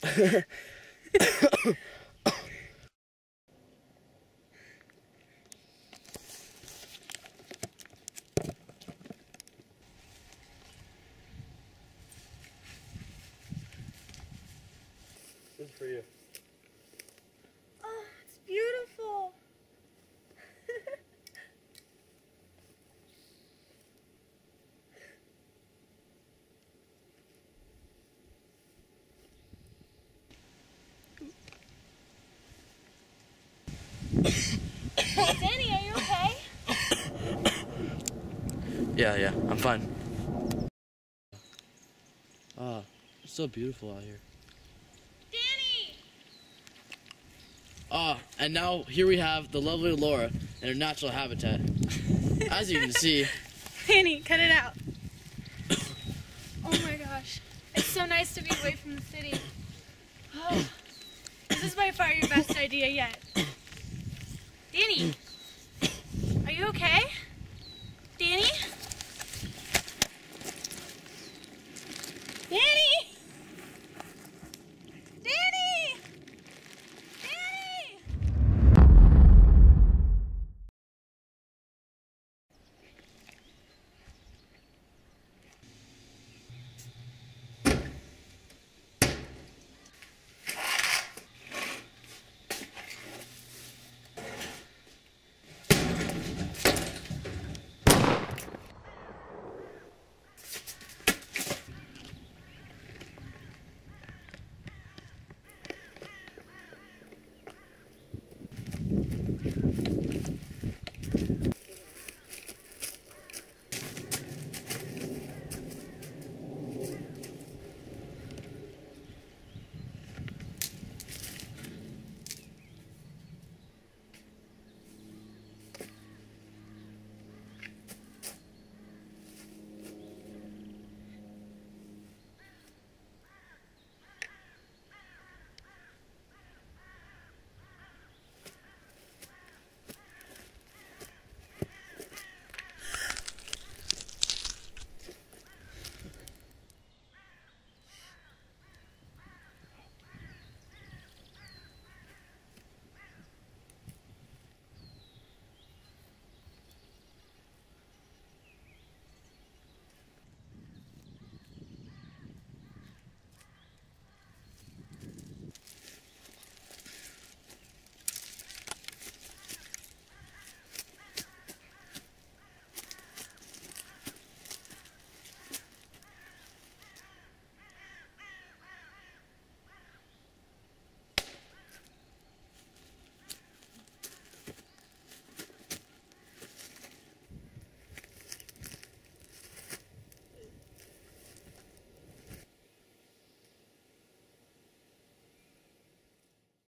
This is for you. Oh, it's beautiful. Danny, are you okay? Yeah, I'm fine. Ah, it's so beautiful out here. Danny! Ah, and now here we have the lovely Laura in her natural habitat. As you can see. Danny, cut it out. Oh my gosh. It's so nice to be away from the city. Oh, this is by far your best idea yet. Danny, are you okay?